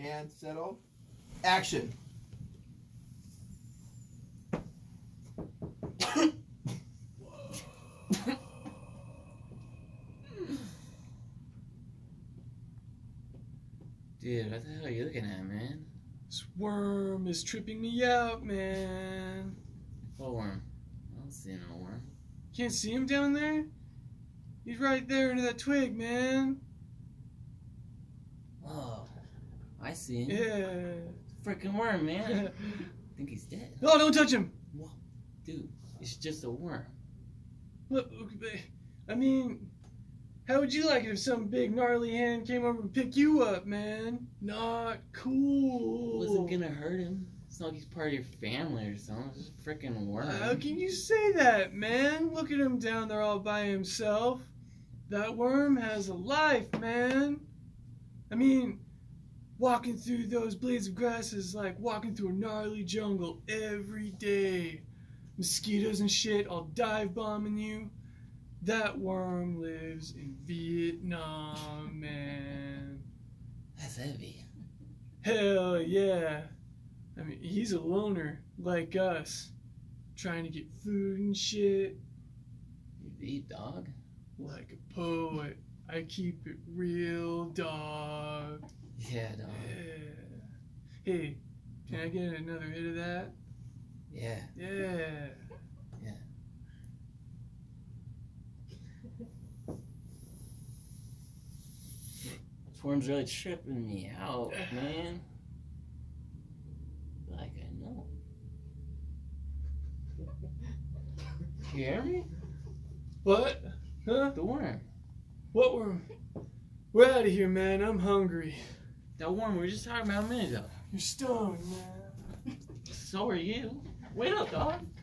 and settle. Action. Dude, what the hell are you looking at, man? This worm is tripping me out, man. What worm? I don't see no worm. Can't see him down there? He's right there under that twig, man. Oh, I see him. Yeah. Freaking worm, man. I think he's dead. Oh, don't touch him. Whoa. Dude, it's just a worm. Look, I mean, how would you like it if some big gnarly hand came over and picked you up, man? Not cool. Wasn't gonna hurt him. It's not like he's part of your family or something. It's just a freaking worm. How can you say that, man? Look at him down there all by himself. That worm has a life, man. I mean, walking through those blades of grass is like walking through a gnarly jungle every day. Mosquitoes and shit all dive bombing you. That worm lives in Vietnam, man. That's heavy. Hell yeah. I mean, he's a loner like us, trying to get food and shit. You eat dog? Like a poet, I keep it real, dog. Yeah, dog. Yeah. Hey, can I get another hit of that? Yeah. Yeah. Yeah. This worm's really tripping me out, man. Like I know. You hear me? What? Huh? The worm. What worm? We're out of here, man. I'm hungry. That worm we were just talking about a minute ago. You're stoned, man. So are you. Wait up, dog.